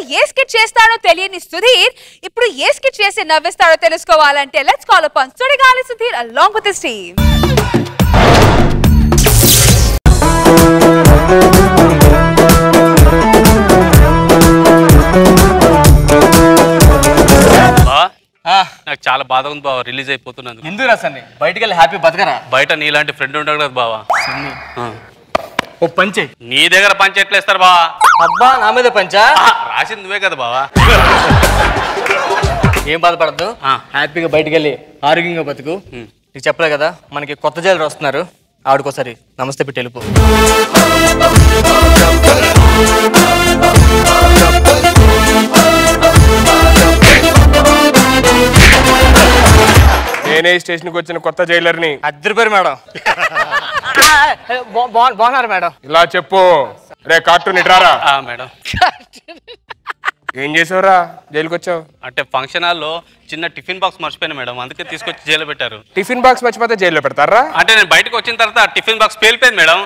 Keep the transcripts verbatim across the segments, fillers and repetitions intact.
ఏ skit చేస్తాడో తెలియని సుధీర్ ఇప్పుడు ఏ స్కిట్ చేసి నవ్విస్తాడో తెలుసుకోవాలంటే let's call upon Sudigali Sudheer along with his team. నాకు చాలా బాధ ఉంది బావ, రిలీజ్ అయిపోతున్నాను. ఎందుకు రాసండి బయటికి వెళ్ళి హ్యాపీ బతకరా? బయట నీలాంటి ఫ్రెండ్ ఉంటాడు కదా బావా. ఓ పంచే నీ దగ్గర పంచ ఎట్లా ఇస్తారు బావా? అబ్బా నా మీద పంచా రాసింది నువ్వే కదా బావా. ఏం బాధపడద్దు, హ్యాపీగా బయటికి వెళ్ళి ఆరోగ్యంగా బతుకు. నీకు చెప్పలే కదా మనకి కొత్త జైలు వస్తున్నారు, ఆవిడకోసారి నమస్తే పెట్టి వెళ్ళిపో. నేనే స్టేషన్కి వచ్చిన కొత్త జైలర్ని. అద్దరిపోయారు మేడం. బాగున్నారు మేడం. ఇలా చెప్పు. రే కార్టూన్ ఇట్రారా. మేడం ఏం చేసావురా జైలుకి వచ్చావు? అంటే ఫంక్షన్ హాల్లో చిన్న టిఫిన్ బాక్స్ మర్చిపోయాను మేడం, అందుకే తీసుకొచ్చి జైల్లో పెట్టారు. టిఫిన్ బాక్స్ మర్చిపోతే జైల్లో పెడతారా? అంటే నేను బయటకు వచ్చిన తర్వాత టిఫిన్ బాక్స్ పేలిపోయింది మేడం.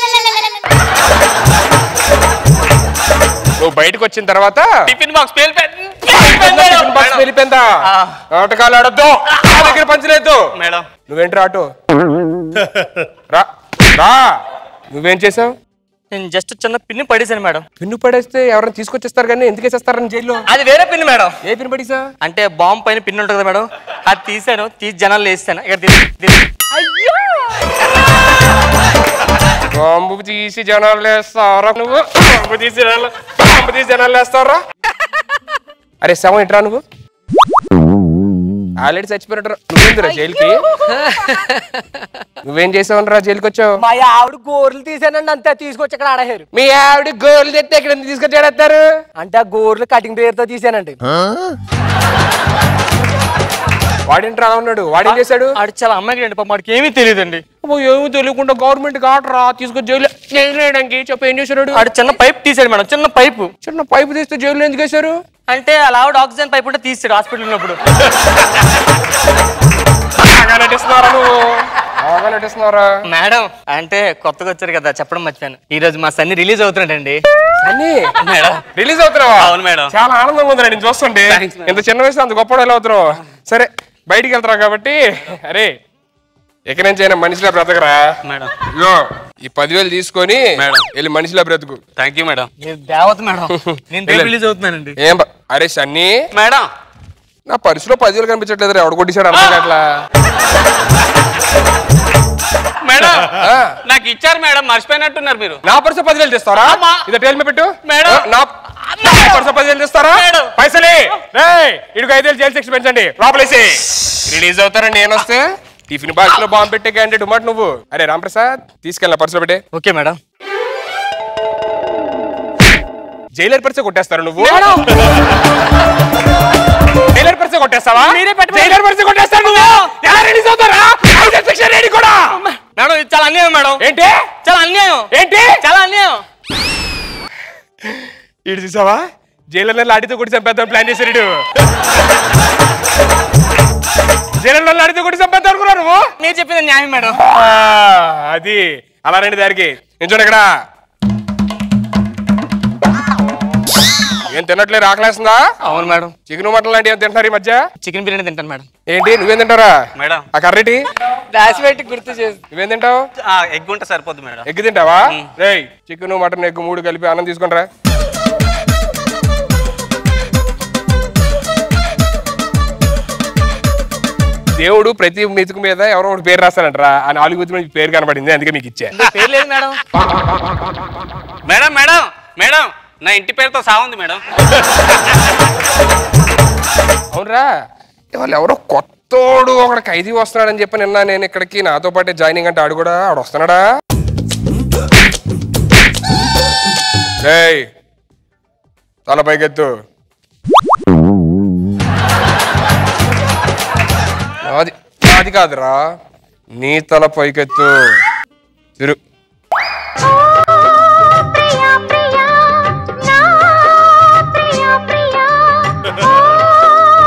నువ్వు బయటకు వచ్చిన తర్వాత టిఫిన్ బాక్స్ పేలిపోయింది. టిఫిన్ బాక్స్ పేలిపోయిందా? నాటకాలు ఆడొద్దు, నా దగ్గర పంచలేదు మేడం. నువ్వేంటి ఆటో రా రా. నువ్వేం చేసావు? నేను జస్ట్ చిన్న పిన్ని పడేసాను మేడం. పిన్ను పడేస్తే ఎవరైనా తీసుకొచ్చేస్తారు కానీ ఎందుకు వేసేస్తారని జైల్లో? అది వేరే పిన్ని మేడం. ఏ పిన్ను పడేసా? అంటే బాంబు పైన పిన్ ఉంటుంది కదా మేడం, అది తీసాను, తీసి జనాలు వేస్తాను. ఇక్కడ బాంబు తీసి జనాలు వేస్తారా? నువ్వు బాంబు తీసి జనాలు బాంబు తీసి జనాలు వేస్తారా? అరే శవం ఇట్రా. నువ్వు ఆల్రెడీ చచ్చిపోయినట్టు. నువ్వేందిరా జైలుకి? నువ్వేం చేసావనరా జైలుకి వచ్చావు? మా ఆవిడ గోర్లు తీసానండి, అంతే తీసుకొచ్చి ఇక్కడ ఆడేశారు. మీ ఆవిడ గోర్లు తెస్తే ఇక్కడ తీసుకొచ్చి ఆడేస్తారు? అంటే ఆ గోర్లు కటింగ్ పేరుతో తీసానండి. వాడేంట్రా ఉన్నాడు? వాడేం చేశాడు? ఆడు చాలా అమ్మాయి అండి, పాప వాడికి ఏమీ తెలియదండి. ఏమీ తెలియకుండా గవర్నమెంట్ ఆర్డరా తీసుకొచ్చి జైలు జైలుకి చెప్పి ఏం చేశాడు? ఆడు చిన్న పైప్ తీసాడు మేడం, చిన్న పైపు. చిన్న పైపు తీస్తే జైలు ఎందుకు వేశారు? అంటే అలా ఆవిడ ఆక్సిజన్ పైప్ ఉంటే తీసాడు హాస్పిటల్ ఉన్నప్పుడు. మేడం అంటే కొత్తగా వచ్చారు కదా చెప్పడం మర్చిపోయాను, ఈ రోజు మా సన్ని రిలీజ్ అవుతున్నాడండి. మేడం రిలీజ్ అవుతున్నావా? అవును మేడం. చాలా ఆనందంగా ఉంది నేను చూస్తుంటే. ఇంత చిన్న వయసు అంత గొప్ప ఎలా అవుతున్నావు? సరే బయటికి వెళ్తారా కాబట్టి అరే ఎక్కడి నుంచి అయినా మనిషిలా బ్రతకరా మేడం. ఇగో ఈ పదివేలు తీసుకొని వెళ్ళి మనిషిలా బ్రతుకు. Thank you madam. దేవత మేడం, నేను రిలీజ్ అవుతున్నానండి. ఏం అరే సన్నీ మేడం, నా పర్సులో పదివేలు కనిపించట్లేదు, ఎవడు కొట్టించాడు అర్థం అట్లా. మేడం నాకు ఇచ్చారు మేడం, మర్చిపోయినట్టున్నారు మీరు. నా పర్సు పదివేలు తెస్తారా? ఇది టేల్మే పెట్టు మేడం. నా పర్సు పదివేలు తెస్తారా? పైసలే ఇడికి ఐదేళ్ళు జైలు శిక్ష పెంచండి, లోపలేసి రిలీజ్ అవుతారండి. నేను వస్తే టిఫిన్ బాక్స్ లో బాంబు పెట్టే క్యాండిడేట్ మాట నువ్వు. అరే రాంప్రసాద్ తీసుకెళ్ళిన పర్సులో పెట్టే. Okay madam. జైలర్ పర్సే కొట్టేస్తారా నువ్వు? జైలర్ పర్సే కొట్టేస్తావా? జైలర్ పర్సే కొట్టేస్తాను నువ్వు. ఎలా రిలీజ్ అవుతారా? ఐదేళ్ళ శిక్ష రెడీ కూడా. మేడం ఇది చాలా అన్యాయం మేడం. ఏంటి చాలా అన్యాయం? ఏంటి చాలా అన్యాయం? ఇటు చూసావా జైలర్ లాడితో కొట్టి చంపేద్దాం ప్లాన్ చేశారు. ఇడు జైలర్ లాడితో కొట్టి చంపేద్దాం అనుకున్నావు నువ్వు? నేను చెప్పింది న్యాయం మేడం. అది అలా రండి దారికి. నేను చూడ ఇక్కడ ఏం తినట్లేదు, ఆకలేస్తుందా? అవును మేడం. చికెన్ మటన్ లాంటి ఏం తింటున్నారు ఈ మధ్య? చికెన్ బిర్యానీ తింటాను మేడం. ఏంటి నువ్వేం తింటారా మేడం? ఆ కర్రీటి రాసి పెట్టి గుర్తు చేసి. నువ్వేం తింటావు? ఎగ్ ఉంటే సరిపోద్ది మేడం. ఎగ్ తింటావా? రేయ్ చికెన్ మటన్ ఎగ్ మూడు కలిపి అన్నం తీసుకుంటారా? దేవుడు ప్రతి మెతుకు మీద ఎవరో ఒకటి పేరు రాస్తానంటరా, ఆ నాలుగు మెతుకు మీద పేరు కనబడింది, అందుకే మీకు ఇచ్చా. పేరు లేదు మేడం. మేడం మేడం మేడం నా ఇంటి పేరుతో సాగుంది మేడం. అవునరా వాళ్ళు ఎవరో కొత్తోడు ఒకడు ఖైదీ వస్తున్నాడని చెప్పి నిన్న నేను ఇక్కడికి నాతో పాటే జాయినింగ్ అంటే ఆడు కూడా ఆడు వస్తున్నాడా? రేయ్ తల పైకెత్తు. నాది నాది కాదురా, నీ తల పైకెత్తు. తిరు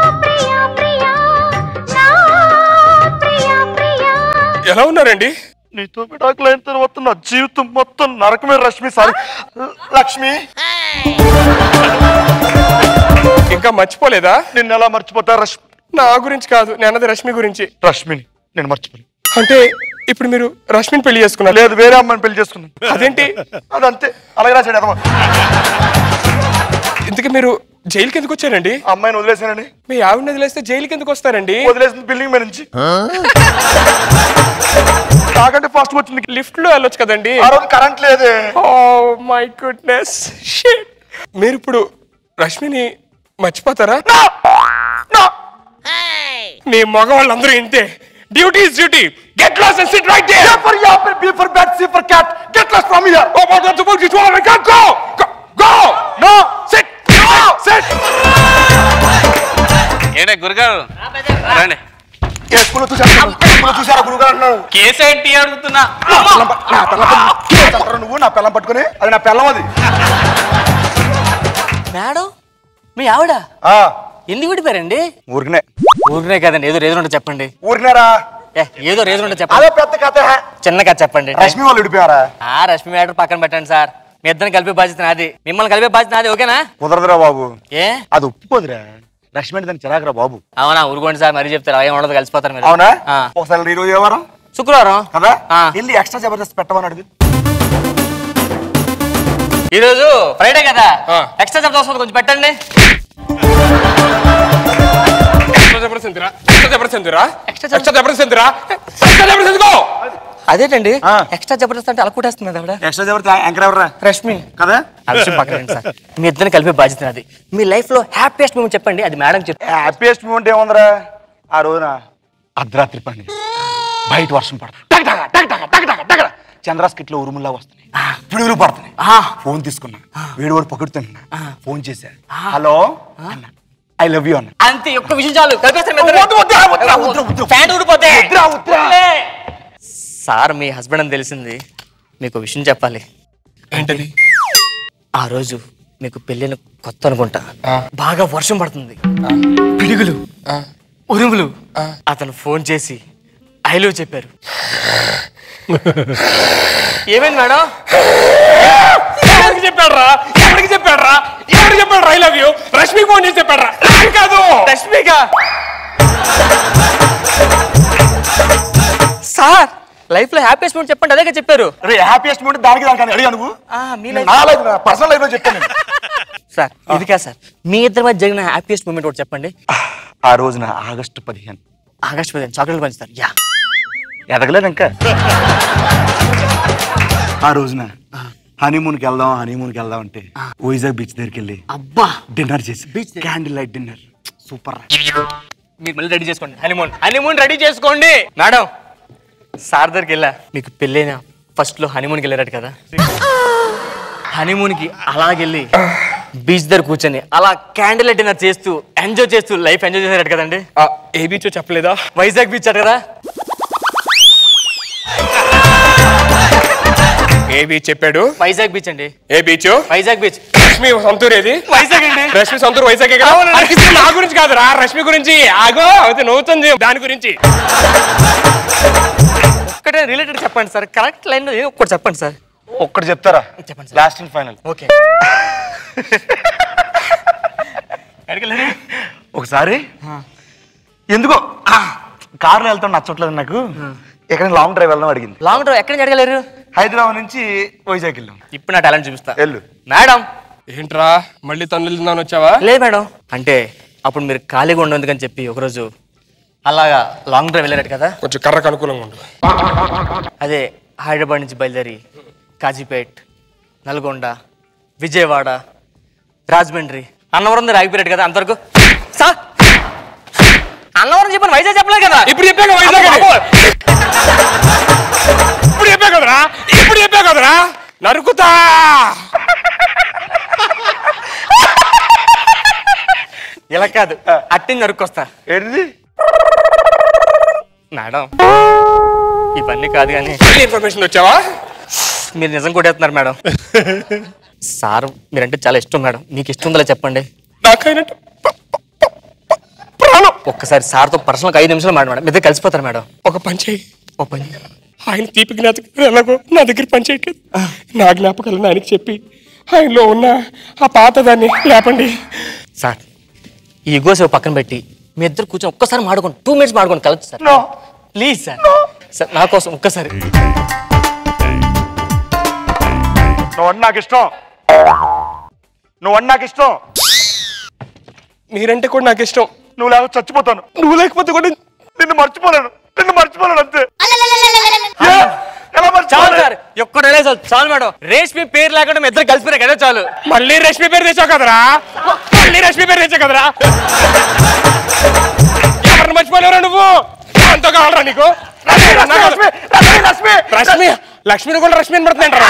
ఎలా ఉన్నారండి? నీతో విడాకులు అయిన తర్వాత నా జీవితం మొత్తం నరకమే రష్మి. సారీ లక్ష్మి. ఇంకా మర్చిపోలేదా? నిన్ను ఎలా మర్చిపోతా రష్మి? నా గురించి కాదు, నేను అన్నది రష్మి గురించి. రష్మిని నేను మర్చిపోను. అంటే ఇప్పుడు మీరు రష్మిని పెళ్లి చేసుకున్నారు? లేదు, వేరే అమ్మాయిని పెళ్లి చేసుకున్నాను. అదేంటి? అదంతే, అలాగే రాశాడు అదమ్మా. ఇంతకీ మీరు జైలుకి ఎందుకు వచ్చారండి? అమ్మాయిని వదిలేసానండి. మీ ఆవిడని వదిలేస్తే జైలుకి ఎందుకు వస్తారండి? వదిలేసిన బిల్డింగ్ మీద నుంచి నాకంటే ఫాస్ట్ వచ్చింది. లిఫ్ట్ లో వెళ్ళొచ్చు కదండి. ఆ రోజు కరెంట్ లేదే. Oh my goodness shit. మీరు ఇప్పుడు రష్మిని మర్చిపోతారా? మీ మగవాళ్ళందరూ ఇంతే. Duty is duty. Get lost and sit right there. For apple, B for bat, C for cat. Get lost from here. Oh what are suppose to I can't go. Go. No. Sit. Sit. ఏంటే గురుగారు రండి. ఏ స్కూల్లో చూసారా? స్కూల్లో చూసారా గురుగారు అంటున్నాడు. Case ఏంటి అడుగుతున్నా. నా పిల్లం ప- నా పిల్లం పట్టుకుని కేసు అంటారా నువ్వు? నా పిల్లం పట్టుకుని అది నా పిల్లం అది. మేడం మీ ఆవిడ ఆ, ఎందుకు విడిపోయారండి? ఊరికనే ఊరినే కదండి, ఏదో రీజన్ ఉంటే చెప్పండి. ఊరికనేరా. ఏ ఏదో రీజన్ ఉంటే చెప్పండి. అదే పెద్ద కథ. చిన్న కథ చెప్పండి. రష్మి వాళ్ళు విడిపోయారా? ఆ రష్మి మ్యాటర్ పక్కన పెట్టండి సార్. మీ ఇద్దరిని కలిపే బాధ్యత నాది, మిమ్మల్ని కలిపే బాధ్యత నాది. ఓకేనా? కుదరదురా బాబు. ఏ అది ఒప్పుకోదురా. రష్మి అంటే దానికి చిరాకురా బాబు. అవునా? ఊరుకోండి సార్, మరీ చెప్తారు. అలా ఏం ఉండదు, కలిసిపోతారు మీరు. అవునా? ఆ. ఒకసారి ఈ రోజు ఏ వారం శుక్రవారం కదా? ఆ. వెళ్ళి ఎక్స్ట్రా జబర్దస్త్ పెట్టమని అడుగు. ఈ రోజు ఫ్రైడే కదా, ఆ. ఎక్స్ట్రా జబ్ వస్తుంది, కొంచెం పెట్టండి. జబర్దస్త్ జబర్దస్త్ ఎక్స్ట్రా జబర్దస్త్ రా. Extra Jabardasth go. అదేంటండి ఆ. ఎక్స్ట్రా జబర్దస్త్ అంటే అలా కొట్టేస్తుంది ఆవిడ. ఎక్స్ట్రా జబర్దస్త్ యాంకర్ ఎవరా? రష్మి. కదా? ఆ విషయం పక్కన రండి సార్. మీ ఇద్దరిని కలిపే బాధ్యత నాది. మీ లైఫ్ లో హ్యాపీయెస్ట్ మూమెంట్ చెప్పండి, అది మేడం చెప్తారు. హ్యాపీయెస్ట్ మూమెంట్ ఏముందిరా? ఆ రోజున అర్ధరాత్రి పని బయట వర్షం పడుతుంది. చంద్రాస్కిట్లో ఉరుముల్లా వస్తున్నాయి, పిడుగులు పడుతున్నాయి. ఫోన్ తీసుకున్నా, వేడి వాడు పకడుతున్నా. ఫోన్ చేశా, హలో అన్న, ఐ లవ్ యూ అన్న. అంతే, ఒక్క విషయం చాలు, కలిపేస్తారు మీ ఇద్దరు. వద్దు, వద్దు, వద్దురా, వద్దు, వద్దు. ఫ్యాన్ ఊడిపోతే. వద్దురా, వద్దురా. సార్ మీ హస్బెండ్ అని తెలిసింది, మీకు విషయం చెప్పాలి. ఏంటది? ఆ రోజు మీకు పెళ్ళిన కొత్త అనుకుంటా, బాగా వర్షం పడుతుంది, పిడుగులు, ఉరుములు. అతను ఫోన్ చేసి ఐ లవ్ చెప్పారు. ఏమైంది మేడం? ఎవరికి చెప్పాడ్రా? ఎవరికి చెప్పాడ్రా? ఎవరికి చెప్పాడు I love you? Rashmi phone చేసి చెప్పాడ్రా? నాకు కాదు. రష్మిక సార్ లైఫ్ లో హ్యాపీయెస్ట్ మూమెంట్ చెప్పండి, అదే చెప్పారు. రే హ్యాపీయెస్ట్ మూమెంట్ దానికి దానికి అడిగా నువ్వు? ఆ, మీ లైఫ్ నా లైఫ్ పర్సనల్ లైఫ్ లో చెప్తాను నేను. సార్ ఇది కాదు సార్, మీ ఇద్దరి మధ్య జరిగిన హ్యాపీయెస్ట్ మూమెంట్ ఒకటి చెప్పండి. ఆ రోజున ఆగస్టు పదిహేను ఆగస్ట్ పదిహేను చాక్లెట్లు పంచుతారు. యా ఎదగలేదు ఇంకా. ఆ రోజున హనీమూన్కి వెళ్దాం హనీమూన్కి వెళ్దాం అంటే వైజాగ్ బీచ్ దగ్గరికి వెళ్ళి అబ్బా డిన్నర్ చేసి beach candle light dinner super. మీరు మళ్ళీ రెడీ చేసుకోండి, హనీమూన్ హనీమూన్ రెడీ చేసుకోండి. మేడం సార్ దగ్గరికి వెళ్ళా, మీకు పెళ్ళైన ఫస్ట్ లో హనీమూన్కి వెళ్ళారట కదా, హనీమూన్కి అలాగెళ్ళి బీచ్ దగ్గర కూర్చొని అలా క్యాండిల్ లైట్ డిన్నర్ చేస్తూ ఎంజాయ్ చేస్తూ లైఫ్ ఎంజాయ్ చేశారట కదండి. ఏ బీచ్ చెప్పలేదా? వైజాగ్ బీచ్ అట కదా. ఏ బీచ్ చెప్పాడు? వైజాగ్ బీచ్ అండి. ఏ బీచ్? వైజాగ్ బీచ్. రష్మి సొంతూరు ఏది? వైజాగ్ అండి. రష్మి సొంతూరు వైజాగ్. నా గురించి కాదురా, రష్మి గురించి. ఆగో అది నవ్వుతుంది దాని గురించి. ఒక్కటే రిలేటెడ్ చెప్పండి సార్, కరెక్ట్ లైన్ లో ఒక్కటి చెప్పండి సార్. ఒక్కటి చెప్తారా? చెప్పండి sir. Last and final. Okay. ఒకసారి ఎందుకో కారులో వెళ్తాం నచ్చట్లేదు నాకు, ఎక్కడ లాంగ్ డ్రైవ్ వెళ్దాం అడిగింది. లాంగ్ డ్రైవ్ ఎక్కడి నుంచి అడగలేరు? హైదరాబాద్ నుంచి వైజాగ్ వెళ్ళాం. ఇప్పుడు నా టాలెంట్ చూపిస్తా. వెళ్ళు మేడం. ఏంట్రా మళ్ళీ తన్నులు తిందామని వచ్చావా? లేదు మేడం, అంటే అప్పుడు మీరు ఖాళీగా ఉండదుకని చెప్పి ఒకరోజు అలాగా లాంగ్ డ్రైవ్ వెళ్ళారట కదా. కొంచెం కర్రకు అనుకూలంగా ఉండు. అదే హైదరాబాద్ నుంచి బయలుదేరి కాజీపేట్, నల్గొండ, విజయవాడ, రాజమండ్రి, అన్నవరం దగ్గర ఆగిపోయాడు కదా అంతవరకు. సార్ అన్నవరం చెప్పాను, వైజాగ్ చెప్పలేదు కదా. ఇప్పుడు చెప్పా కదా వైజాగ్ అని. ఇప్పుడు చెప్పా కదరా, ఇప్పుడు చెప్పా కదరా, నరుకుతా. ఇలా కాదు, అట్టింది నరుక్కొస్తా. ఏంటిది మేడం ఇవన్నీ కాదు కానీ ఇన్ఫర్మేషన్ వచ్చావా? మీరు నిజం కొట్టేస్తున్నారు మేడం. సార్ మీరంటే చాలా ఇష్టం మేడం, మీకు ఇష్టం ఉందో చెప్పండి. నాకైనట్టు ప్రాణం. ఒక్కసారి సార్తో పర్సనల్గా ఐదు నిమిషాలు మాట మేడం, మీ కలిసిపోతారు మేడం. ఒక పని చేయి, ఓ పని ఆయన తీపి జ్ఞాపకాలు ఎలాగో నా దగ్గర పనిచేయట్లేదు. నా జ్ఞాపకాలను ఆయనకి చెప్పి ఆయనలో ఉన్న ఆ పాత దాన్ని లేపండి. సార్ ఈ ఈగోస్ పక్కన పెట్టి మీ ఇద్దరు కూర్చొని ఒక్కసారి మాడుకోండి, టూ మినిట్స్ మాడుకోండి కలవచ్చు సార్. ప్లీజ్ సార్, సార్ నా కోసం ఒక్కసారి. నువ్వు నాకు ఇష్టం, నువ్వు నాకు ఇష్టం, మీరంటే కూడా నాకు ఇష్టం. నువ్వు లేకపోతే చచ్చిపోతాను, నువ్వు లేకపోతే కూడా నిన్ను మర్చిపోలేను, నిన్ను మర్చిపోలేను అంతే. చాలు సార్, ఒక్కడే చాలు చాలు మేడం. రేష్మి పేరు లేకుండా మీ ఇద్దరు కలిసిపోయినా కదా చాలు. మళ్ళీ రష్మి పేరు తెచ్చావు కదరా, మళ్ళీ రష్మి పేరు తెచ్చావు కదరా. ఎవరిని మర్చిపోలేవురా నువ్వు? ఎంతో కావాలరా నీకు? రష్మి లక్ష్మిని కూడా రష్మి అని పడుతుందంటారా?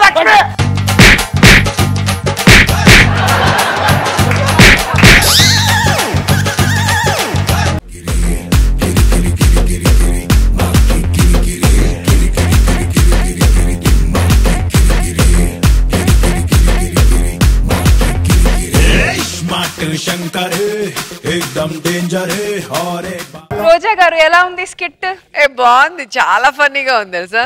రోజా గారు ఎలా ఉంది స్కిట్? ఏ బాగుంది, చాలా ఫన్నీగా ఉంది తెలుసా.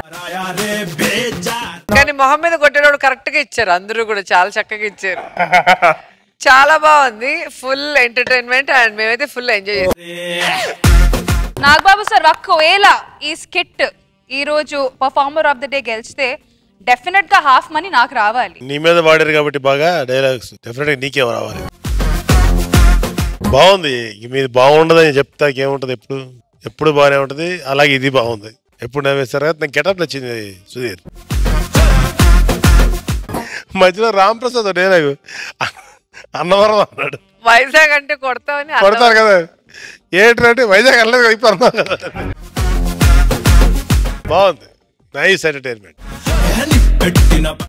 కానీ మొహం మీద కొట్టేటోడు కరెక్ట్ గా ఇచ్చారు, అందరూ కూడా చాలా చక్కగా ఇచ్చారు. చాలా బాగుంది, ఫుల్ ఎంటర్టైన్మెంట్ అండ్ మేమైతే ఫుల్ ఎంజాయ్ చేసాం. నాగబాబు సార్ ఒకవేళ ఈ స్కిట్ ఈ రోజు పర్ఫార్మర్ ఆఫ్ ద డే గెలిస్తే డెఫినెట్ గా హాఫ్ మనీ నాకు రావాలి. నీ మీద వాడారు కాబట్టి బాగా డైలాగ్స్ డెఫినెట్ గా నీకే రావాలి. బాగుంది, మీది బాగుండదని చెప్తాకేముంటది, ఎప్పుడు ఎప్పుడు బాగానే ఉంటది. అలాగే ఇది బాగుంది, ఎప్పుడు నవ్వేస్తారు కదా. నాకు గెటప్ నచ్చింది సుధీర్. మధ్యలో రామ్ ప్రసాద్ డైలాగ్ అన్నవరం అన్నాడు, వైజాగ్ అంటే కొడతామని కొడతారు కదా. ఏంటంటే వైజాగ్ అనలేదు కదా, ఇప్పుడు అన్నా కదా. బాగుంది, నైస్ ఎంటర్టైన్మెంట్.